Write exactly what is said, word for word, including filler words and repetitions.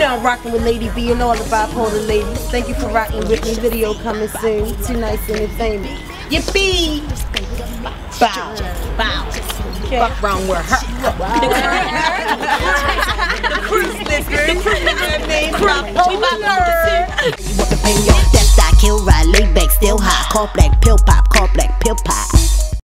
y'all rocking with Lady B and all the bipolar ladies. Thank you for rocking with me. Video coming soon. Too Nice Entertainment. Yippee! Bow. Bow. Okay. Fuck wrong with her. The crew sticker. The crew sticker name bipolar. You want to pay your death, I kill, ride, lay back, still high. Call black, pill pop, call black, pill pop.